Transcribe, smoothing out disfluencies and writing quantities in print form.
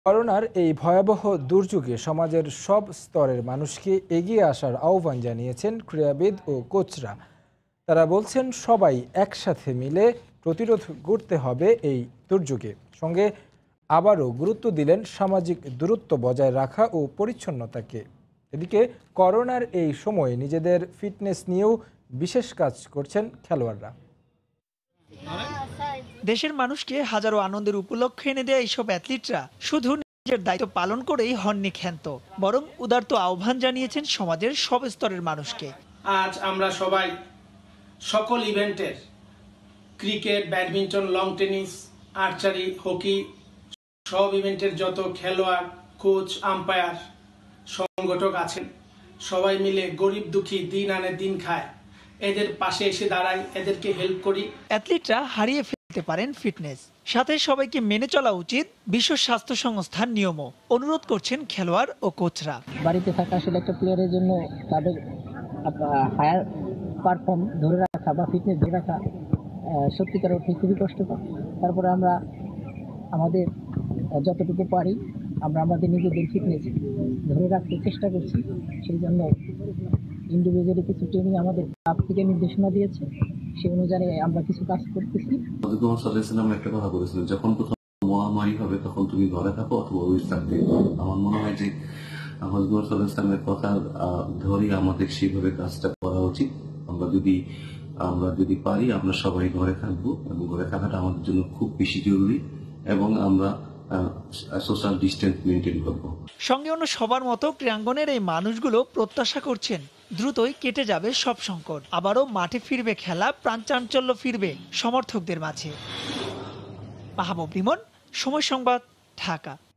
করোনার এই ভয়াবহ দুর্যোগে সমাজের সব স্তরের মানুষকে এগিয়ে আসার আহ্বান জানিয়েছেন ক্রীড়াবিদ ও কোচরা। তারা বলছেন সবাই একসাথে মিলে প্রতিরোধ করতে হবে এই দুর্যোগে। সঙ্গে আবারও গুরুত্ব দিলেন সামাজিক দূরত্ব বজায় রাখা ও পরিচ্ছন্নতাকে। এদিকে করোনার এই সময়ে নিজেদের ফিটনেস নিয়েও বিশেষ কাজ করছেন খেলোয়াড়রা। দেশের মানুষকে হাজারো আনন্দের উপলক্ষে এনে দেয় এইসব অ্যাথলিটরা শুধু নিজের দায়িত্ব পালন করেই হননি ক্ষান্ত, বরং উদারত আহ্বান জানিয়েছেন সমাজের সব স্তরের মানুষকে। আজ আমরা সবাই সকল ইভেন্টের cricket, badminton, long tennis, archery, hockey সব ইভেন্টের যত খেলোয়াড়, কোচ, আম্পায়ার, সংগঠক আছেন সবাই মিলে গরিব দুঃখী দিন আনে দিন খায় এদের পাশে এসে দাঁড়াই, এদেরকে হেল্প করি। অ্যাথলিটরা হারিয়ে ফেলতে পারেন ফিটনেস, সাথে সবাইকে মেনে চলা উচিত বিশ্ব স্বাস্থ্য সংস্থার নিয়মও, অনুরোধ করছেন খেলোয়াড় ও কোচরা। বাড়িতে থাকা আসলে একটা প্লেয়ারের জন্য তাদের হায়ার পারফর্ম ধরে রাখা বা ফিটনেস ধরে রাখা সত্যিকার অর্থে খুবই কষ্টকর। তারপরে আমরা আমাদের যতটুকু পারি আমরা আমাদের নিজেদের ফিটনেস ধরে রাখতে চেষ্টা করছি। সেই জন্য ইন্ডিভিজুয়ালি কিছু ট্রেনিং আমাদের ক্লাব থেকে নির্দেশনা দিয়েছে, সেই অনুযায়ী আমরা কিছু কাজ করতেছি। একটা কথা বলেছিলেন, যখন প্রথম মহামারী হবে তখন তুমি ঘরে থাকো অথবা অফিস থাকবে। আমার মনে হয় যে হযরত সাল্লাল্লাহু আলাইহি ওয়াসাল্লামের কথা ধরে আমাদের সেইভাবে কাজটা করা উচিত। আমরা যদি পারি আমরা সবাই ঘরে থাকবো, এবং ঘরে থাকাটা আমাদের জন্য খুব বেশি জরুরি, এবং আমরা সোশ্যাল ডিস্টেন্স মেনটেন করবো। সঙ্গে অন্য সবার মতো ক্রীড়াঙ্গনের এই মানুষগুলো প্রত্যাশা করছেন দ্রুতই কেটে যাবে সব সংকট, আবারও মাঠে ফিরবে খেলা, প্রাণচাঞ্চল্য ফিরবে সমর্থকদের মাঝে। মাহবুব বিমন, সময় সংবাদ, ঢাকা।